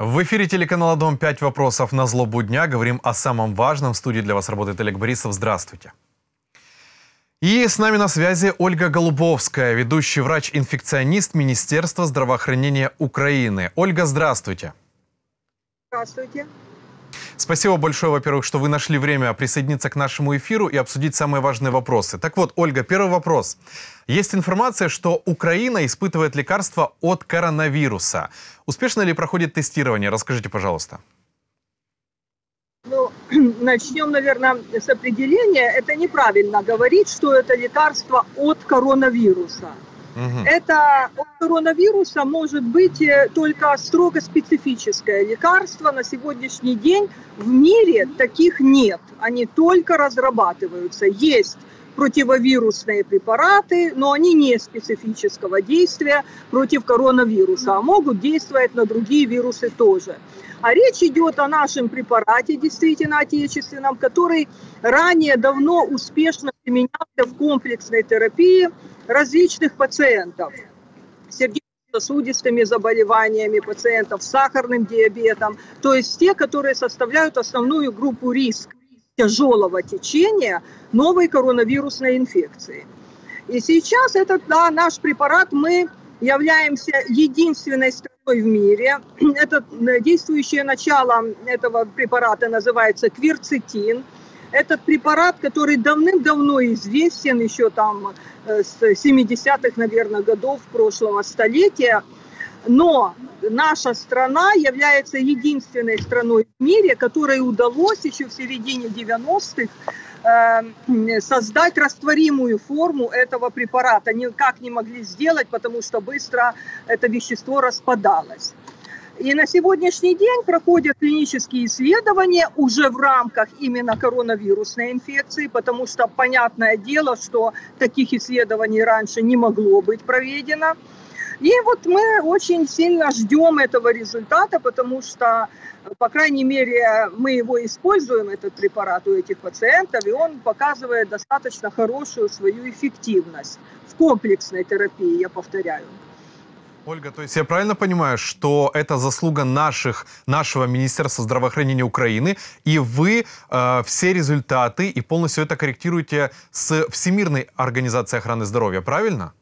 В эфире телеканала «Дом» 5 вопросов на злобу дня. Говорим о самом важном. В студии для вас работает Олег Борисов. Здравствуйте. И с нами на связи Ольга Голубовская, ведущий врач-инфекционист Министерства здравоохранения Украины. Ольга, здравствуйте. Здравствуйте. Спасибо большое, во-первых, что вы нашли время присоединиться к нашему эфиру и обсудить самые важные вопросы. Так вот, Ольга, первый вопрос. Есть информация, что Украина испытывает лекарства от коронавируса. Успешно ли проходит тестирование? Расскажите, пожалуйста. Ну, начнем, наверное, с определения. Это неправильно говорить, что это лекарство от коронавируса. Это от коронавируса может быть только строго специфическое лекарство. На сегодняшний день в мире таких нет. Они только разрабатываются. Есть противовирусные препараты, но они не специфического действия против коронавируса, а могут действовать на другие вирусы тоже. А речь идет о нашем препарате, действительно отечественном, который ранее давно успешно применялся в комплексной терапии различных пациентов с сердечно-сосудистыми заболеваниями, пациентов с сахарным диабетом, то есть те, которые составляют основную группу риска тяжелого течения новой коронавирусной инфекции. И сейчас этот наш препарат, мы являемся единственной страной в мире. Это действующее начало этого препарата называется кверцетин. Этот препарат, который давным-давно известен, еще там с 70-х, наверное, годов прошлого столетия. Но наша страна является единственной страной в мире, которой удалось еще в середине 90-х создать растворимую форму этого препарата. Никак не могли сделать, потому что быстро это вещество распадалось. И на сегодняшний день проходят клинические исследования уже в рамках именно коронавирусной инфекции, потому что понятное дело, что таких исследований раньше не могло быть проведено. И вот мы очень сильно ждем этого результата, потому что, по крайней мере, мы его используем, этот препарат, у этих пациентов, и он показывает достаточно хорошую свою эффективность в комплексной терапии, я повторяю. Ольга, то есть я правильно понимаю, что это заслуга нашего Министерства здравоохранения Украины, и вы все результаты и полностью это корректируете с Всемирной организацией охраны здоровья, правильно?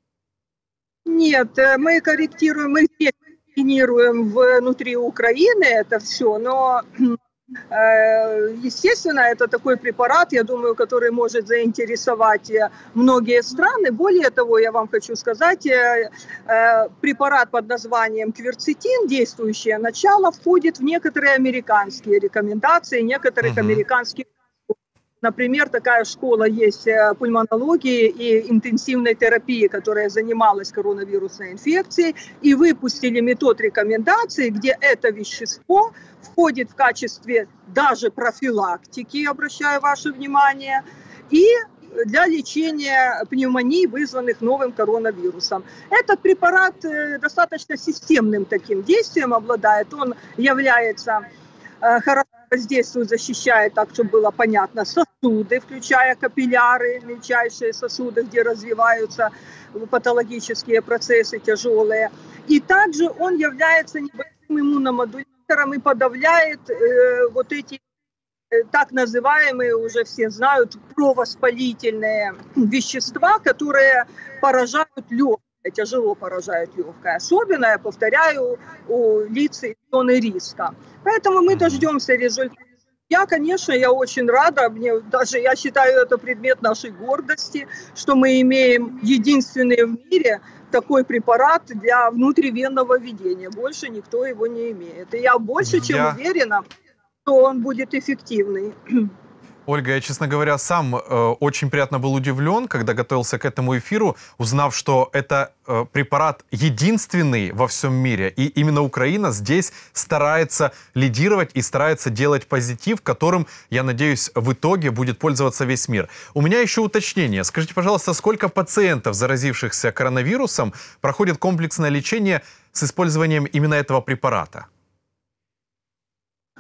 Нет, мы корректируем, мы координируем внутри Украины это все, но, естественно, это такой препарат, я думаю, который может заинтересовать многие страны. Более того, я вам хочу сказать, препарат под названием кверцетин, действующее начало, входит в некоторые американские рекомендации, некоторых американских. Например, такая школа есть пульмонологии и интенсивной терапии, которая занималась коронавирусной инфекцией, и выпустили метод рекомендаций, где это вещество входит в качестве даже профилактики, обращаю ваше внимание, и для лечения пневмонии, вызванных новым коронавирусом. Этот препарат достаточно системным таким действием обладает, он является хорошо воздействует, защищает, так, чтобы было понятно, сосуды, включая капилляры, мельчайшие сосуды, где развиваются патологические процессы тяжелые. И также он является небольшим иммуномодулятором и подавляет вот эти так называемые, уже все знают, провоспалительные вещества, которые поражают легкое, тяжело поражают легкое. Особенно, я повторяю, у лиц и зоны риска. Поэтому мы дождемся результата. Я очень рада, я считаю, это предмет нашей гордости, что мы имеем единственный в мире такой препарат для внутривенного введения. Больше никто его не имеет. И я больше чем уверена, что он будет эффективный. Ольга, я, честно говоря, сам очень приятно был удивлен, когда готовился к этому эфиру, узнав, что это препарат единственный во всем мире. И именно Украина здесь старается лидировать и старается делать позитив, которым, я надеюсь, в итоге будет пользоваться весь мир. У меня еще уточнение. Скажите, пожалуйста, сколько пациентов, заразившихся коронавирусом, проходит комплексное лечение с использованием именно этого препарата?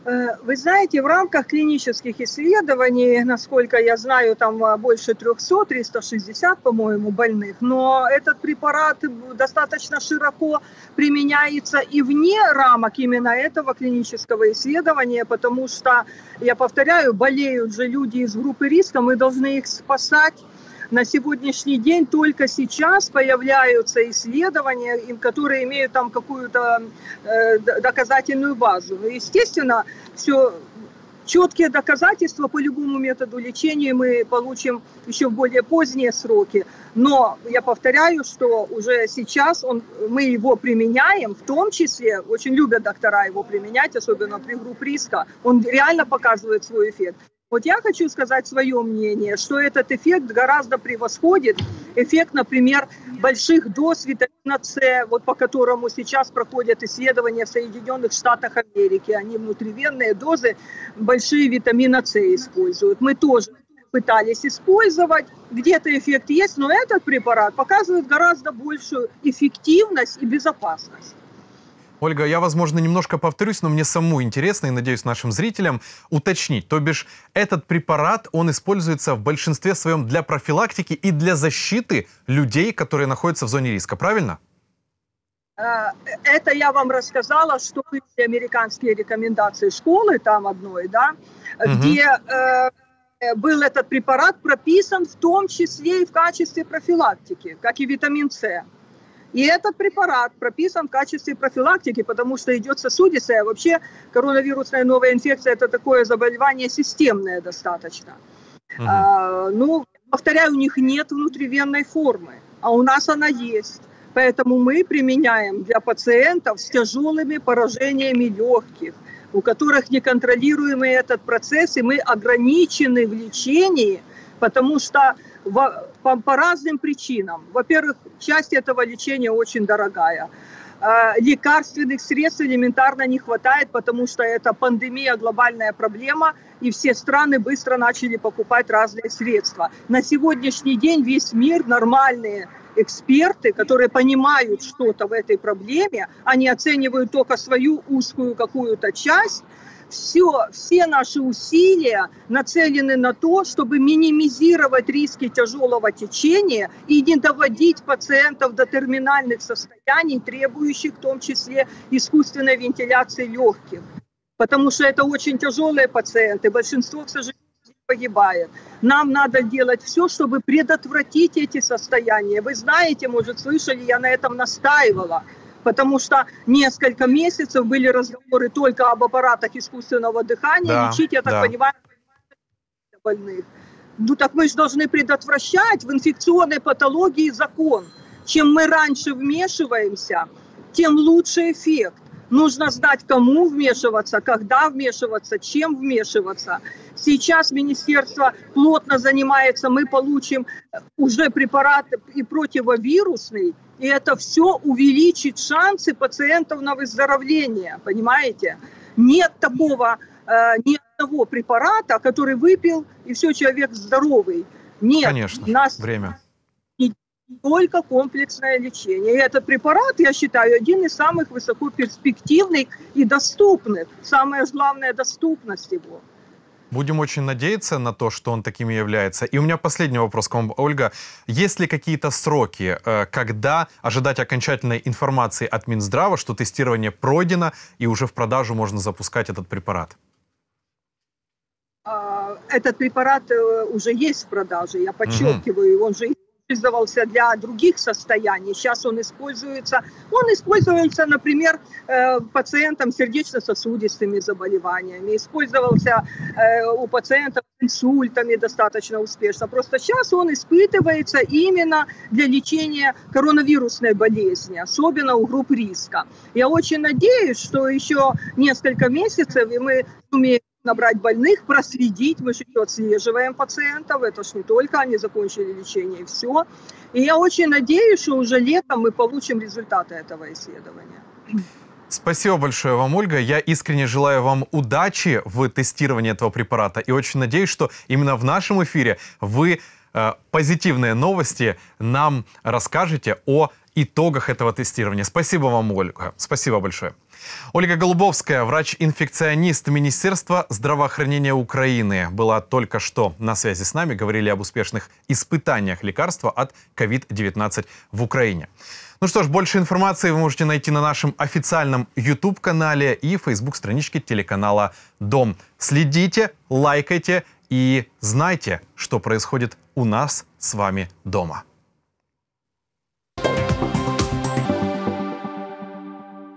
Вы знаете, в рамках клинических исследований, насколько я знаю, там больше 300, 360, по-моему, больных, но этот препарат достаточно широко применяется и вне рамок именно этого клинического исследования, потому что, я повторяю, болеют же люди из группы риска, мы должны их спасать. На сегодняшний день только сейчас появляются исследования, которые имеют там какую-то доказательную базу. Естественно, все четкие доказательства по любому методу лечения мы получим еще в более поздние сроки. Но я повторяю, что уже сейчас мы его применяем, в том числе, очень любят доктора его применять, особенно при группе риска, он реально показывает свой эффект. Вот я хочу сказать свое мнение, что этот эффект гораздо превосходит эффект, например, больших доз витамина С, вот по которому сейчас проходят исследования в Соединенных Штатах Америки. Они внутривенные дозы, большие витамина С используют. Мы тоже пытались использовать, где-то эффект есть, но этот препарат показывает гораздо большую эффективность и безопасность. Ольга, я, возможно, немножко повторюсь, но мне самому интересно, и, надеюсь, нашим зрителям уточнить. То бишь, этот препарат, он используется в большинстве своем для профилактики и для защиты людей, которые находятся в зоне риска, правильно? Это я вам рассказала, что были американские рекомендации школы, там одной, да, где был этот препарат прописан в том числе и в качестве профилактики, как и витамин С. И этот препарат прописан в качестве профилактики, потому что идет сосудистая. Вообще коронавирусная новая инфекция – это такое заболевание системное достаточно. Повторяю, у них нет внутривенной формы, а у нас она есть. Поэтому мы применяем для пациентов с тяжелыми поражениями легких, у которых неконтролируемый этот процесс, и мы ограничены в лечении, потому что по разным причинам. Во-первых, часть этого лечения очень дорогая. Лекарственных средств элементарно не хватает, потому что это пандемия, глобальная проблема, и все страны быстро начали покупать разные средства. На сегодняшний день весь мир, нормальные эксперты, которые понимают что-то в этой проблеме, они оценивают только свою узкую какую-то часть. Все наши усилия нацелены на то, чтобы минимизировать риски тяжелого течения и не доводить пациентов до терминальных состояний, требующих в том числе искусственной вентиляции легких. Потому что это очень тяжелые пациенты, большинство, к сожалению, погибает. Нам надо делать все, чтобы предотвратить эти состояния. Вы знаете, может, слышали, я на этом настаивала. Потому что несколько месяцев были разговоры только об аппаратах искусственного дыхания. Да, лечить, я так понимаю, больных. Ну так мы же должны предотвращать в инфекционной патологии закон. Чем мы раньше вмешиваемся, тем лучше эффект. Нужно знать, кому вмешиваться, когда вмешиваться, чем вмешиваться. Сейчас министерство плотно занимается, мы получим уже препарат и противовирусный, и это все увеличит шансы пациентов на выздоровление, понимаете? Нет такого, ни одного препарата, который выпил, и все, человек здоровый. Нет. Конечно, время. Только комплексное лечение. И этот препарат, я считаю, один из самых высокоперспективных и доступных. Самое главное – доступность его. Будем очень надеяться на то, что он таким и является. И у меня последний вопрос к вам, Ольга. Есть ли какие-то сроки, когда ожидать окончательной информации от Минздрава, что тестирование пройдено и уже в продажу можно запускать этот препарат? Этот препарат уже есть в продаже, я подчеркиваю, он же использовался для других состояний. Сейчас он используется, например, пациентам с сердечно-сосудистыми заболеваниями, использовался у пациентов с инсультами достаточно успешно. Просто сейчас он испытывается именно для лечения коронавирусной болезни, особенно у групп риска. Я очень надеюсь, что еще несколько месяцев, и мы сумеем набрать больных, проследить, мы же отслеживаем пациентов, это ж не только они закончили лечение и все. И я очень надеюсь, что уже летом мы получим результаты этого исследования. Спасибо большое вам, Ольга. Я искренне желаю вам удачи в тестировании этого препарата и очень надеюсь, что именно в нашем эфире вы позитивные новости нам расскажете о итогах этого тестирования. Спасибо вам, Ольга. Спасибо большое. Ольга Голубовская, врач-инфекционист Министерства здравоохранения Украины, была только что на связи с нами. Говорили об успешных испытаниях лекарства от COVID-19 в Украине. Ну что ж, больше информации вы можете найти на нашем официальном YouTube-канале и Facebook-страничке телеканала «Дом». Следите, лайкайте и знайте, что происходит у нас с вами дома.